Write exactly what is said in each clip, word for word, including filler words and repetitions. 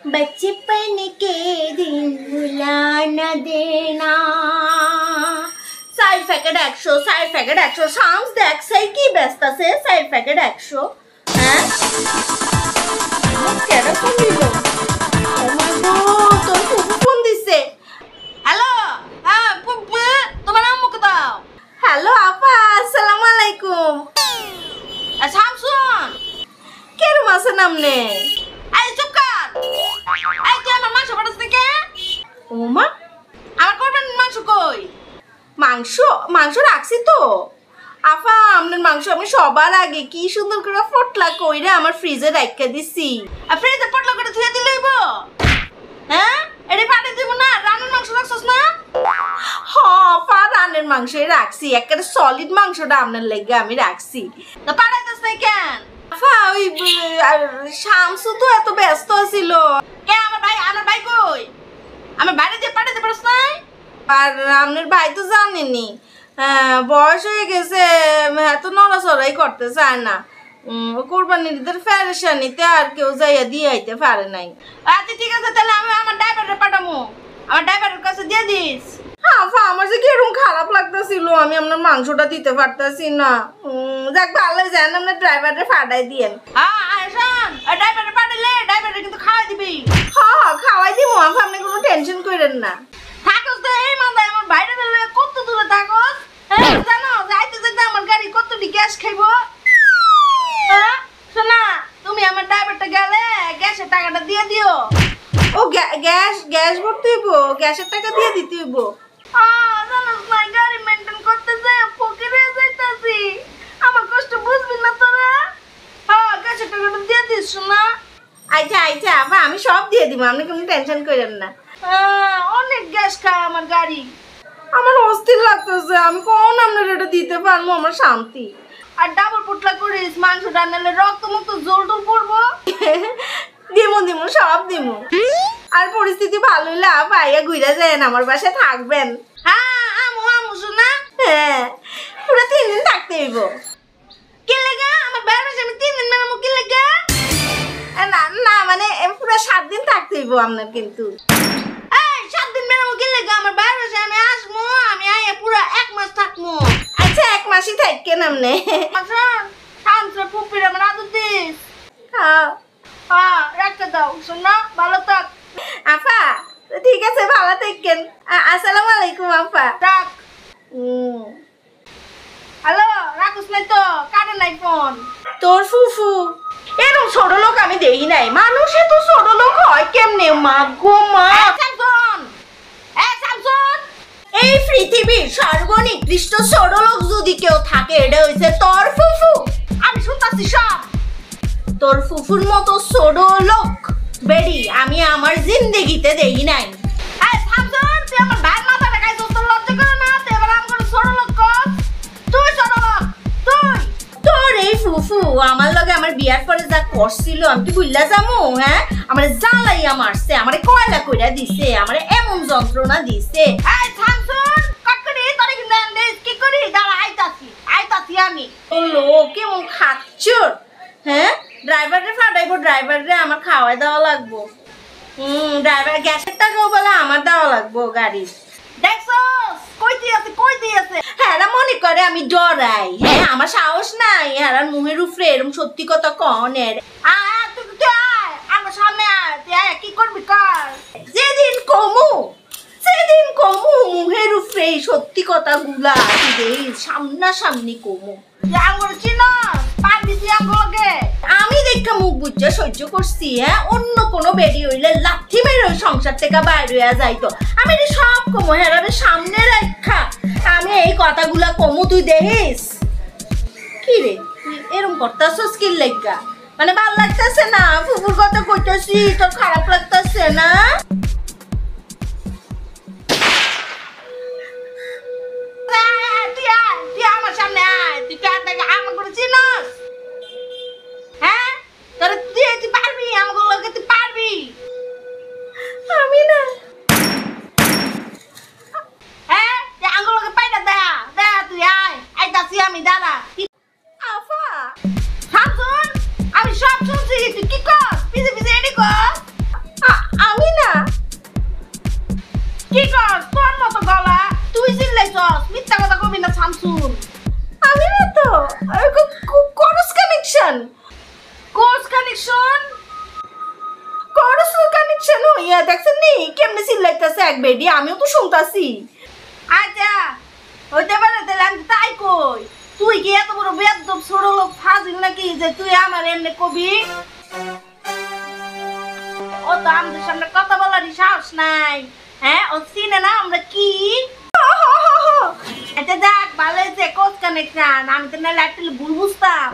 बचपन के दिन भुला न देना साइड पैकेट একশো साइड पैकेट একশো শামস দেখ সেই কি ব্যস্ত আছে সাইড প্যাকেট একশো হ্যাঁ কেন ফোন দিল ও মাই গড তোর ফুফু ফোন দিছে হ্যালো হ্যাঁ ফুফু তোমার নাম মুখ দাও হ্যালো আপা আসসালামু আলাইকুম শামসুন কেরম আছেন আপনি এই চুপ কর এই তুই আমার মাংস পাঠাস থেকে ও মা আমার করবেন মাংস কই মাংস মাংস রাখছি তো আপা আপনার মাংস আমি সবার আগে কি সুন্দর করে ফটলা কইরা আমার ফ্রিজে রাখা দিছি আর ফ্রিজে ফটলা করে ধুয়ে দিলেইব হ্যাঁ এডি পাঠে দিব না রান্নার মাংস রাখছস না হ্যাঁ পা রান্নার মাংসই রাখছি একেবারে সলিড মাংসটা আপনার লাগি আমি রাখছি না পাঠাইতেছ না কেন আপা ওই শামসু তো এত ব্যস্ত ছিল কে আমার ভাই আমার ভাই কই আমার বাইরে যে পাঠাইতে পারছ না আর আপনার ভাই তো জানেনি বয়স হয়ে গেছে এত নড়াচড়াই করতে চায় না কোরবানির ঈদের ফেরেশানিতে আর কেউ যাইয়া দিয়ে আইতে পারে নাই আচ্ছা ঠিক আছে তাহলে আমি আমার ড্রাইভারে পাঠাবো আমার ড্রাইভারের কাছে দিয়ে দিস হ্যাঁ আমার যে কিরকম খারাপ লাগতেছিল আমি আপনার মাংসটা দিতে পারতেছি না যাক ভালো যান আপনার ড্রাইভারে পাঠাই দিয়েন হ্যাঁ শোন ড্রাইভারে পাঠাইলে ড্রাইভারে কিন্তু খাওয়াই দিবি হ্যাঁ হ্যাঁ খাওয়াই দিব আপনি কোনো টেনশন করেন না থাকস তো এই মাথায় আমার বাইরে কত দূরে থাকস হ্যাঁ জানো যাইতে যাইতে আমার গাড়ি কতটি গ্যাস খাইবো হ্যাঁ শোনা তুমি আমার ড্রাইভারটা গেলে গ্যাসের টাকাটা দিয়ে দিও ও গ্যাস গ্যাস ভরতে হইব গ্যাসের টাকা দিয়ে দিতে হইব আহ জানোস না গাড়ি মেইনটেইন করতে যায় ফকিরে যাইতাছি আমার কষ্ট বুঝবি না তোরা হ্যাঁ গ্যাসের টাকাটা দিয়ে দিস শোনা আচ্ছা আচ্ছা আপা আমি সব দিয়ে দিব আপনি কোনো টেনশন করেন না অনেক গ্যাস খায় আমার গাড়ি আমার অস্থির লাগতেছে আমি কোন আপনার এটা দিতে পারবো আমার শান্তি আর ডাবল পুটলা করিস মাংস রান্নালে রক্ত মুক্ত জোল টোল পড়বো দিমু দিমু সব দিমু আর পরিস্থিতি ভালো হইলে ভাইয়া ঘুরে যান আমার বাসায় থাকবেন হ্যাঁ আমু আমু শোনা হ্যাঁ পুরো তিন দিন থাকতে হইব কি লেগে আমার ভাইয়ের বাসায় আমি তিন দিন মানে কি লেগে না না মানে পুরো সাত দিন থাকতে হইব আপনার কিন্তু সাত দিন মেরে মুখে লেগে আমার বাইরে বসে আমি আসবো আমি আইয়া পুরো এক মাস থাকবো আচ্ছা এক মাসই থাকেন আপনি শান্ত পুপির আমার আদর দিস হ্যাঁ হ্যাঁ রাখতে দাও শোনা ভালো থাক আপা ঠিক আছে ভালো থাকেন আসসালামু আলাইকুম আপা রাখ হ্যালো রাখুস নাই তো কাটে নাই ফোন তোর ফুফু এরকম ছোট লোক আমি দেখি নাই মানুষে তো ছোট লোক হয় কেমনে মা গো মা এই পৃথিবীর সর্বনিকৃষ্ট ছোট লোক যদি কেউ থাকে এটা হইছে তোর ফুফু আমি শুনতাছি সব তোর ফুফুর মতো ছোট লোক বেডি আমি আমার জিন্দেগিতে দেখি নাই এই শামসুন তুই আমার ভাইয়ের মাথাটা খাইছিস তোর লজ্জা করে না তুই এবার আমার ছোট লোক কর তুই ছোট লোক তুই তোর এই ফুফু আমার লগে আমার বিয়ার পরে যা করছিল আমি কি ভুললা যামু হ্যাঁ আমারে জ্বালাইয়া মারছে আমারে কয়লা কইরা দিছে আমারে এমন যন্ত্রণা দিছে এই শামসুন কটকটি তোরে কি দেন দেস কি করি দাঁড়া আইতাছি আইতাছি আমি ও লোক কেমন খাচ্চর হ্যাঁ ড্রাইভারে ফাটাইবো ড্রাইভারে আমার খাওয়াই দেওয়া লাগবো হুম ড্রাইভার গ্যাসের টাকাও বলে আমার দেওয়া লাগবো গাড়ি দেখছস কই দিয়েছে কই দিয়েছে হ্যাঁ মনে করে আমি ডরাই হ্যাঁ আমার সাহস নাই আর মুহের উপরে এরকম সত্যি কথা কনের আয় তুই তুই আয় আমার সামনে আয় তুই আয় কি করবি কর যেদিন কমু সেদিন কমু মুহের উপরে সত্যি কথা গুলা তুই সামনাসামনি কমু আঙ্গুর চিনো পারবি তুই আঙ্গুরকে আমি দেখা মুখ বুঝে সহ্য করছি হ্যাঁ অন্য কোনো বেডি হইলে লাথি মেরে ওই সংসার থেকে বাইরে হইয়া যাইতো আমি রে সব কমু হেরারে সামনে রাখা আমি এই কথাগুলা কমু তুই দেখিস কি রে তুই এরকম করতেছস কি লাগা মানে ভাল লাগতেছে না ফুফুর কথা কইতেছি তোর খারাপ লাগতেছে না আমার সামনে আয় তুই আমার করে চিনস হ্যাঁ তোরা তুই তুই পারবি আমাকে লোকে তুই পারবি আমি না হ্যাঁ তুই আমার লোকে পাইটা দেয়া দেয়া তুই আয় আইতাছি আমি দাদা আফা শামসুন আমি সব শুনছি তুই কি কর পিছে পিছে এডি কর ইয়া দেখছেন নি কেমনে চিল্লাইতেছে এক বেডি, আমিও তো শুনতাছি। আচ্ছা হইতে পারে, তাহলে আমি তাই কই, তুই কি এত বড় বেয়াদব ছোট লোক ফাজিল নাকি যে তুই আমার এমনি কবি? ও তো আমাদের সামনে কথা বলারই সাহস নাই। হ্যাঁ ও চিনে না আমরা কি। আচ্ছা যাক ভালো হয়েছে কোচ কানেকশন, আমি তো না লাগলে ভুল বুঝতাম।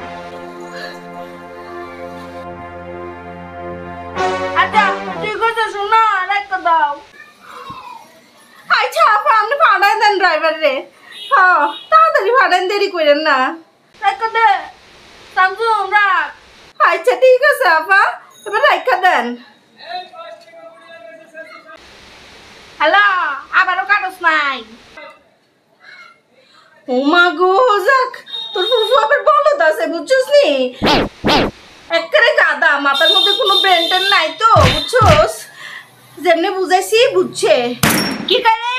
আচ্ছা ঠিক আছে শোনো রাখতে দাও। আচ্ছা আপা আপনি ভাড়ায় দেন ড্রাইভার রে। হ্যাঁ তাড়াতাড়ি ভাড়ান, দেরি করেন না। রাখতে দে সামসুম রাখ। আচ্ছা ঠিক আছে আপা, এবার রাখা দেন। হ্যালো আবারও কাগজ নাই। ও মা গো যাক, তোর ফুফু আবার বলদ আছে বুঝছস নি, একেবারে গাদা, মাথার মধ্যে কোনো ব্রেন টেন নাই তো বুঝছস, যেমনি বুঝাইছি বুঝছে। কি করে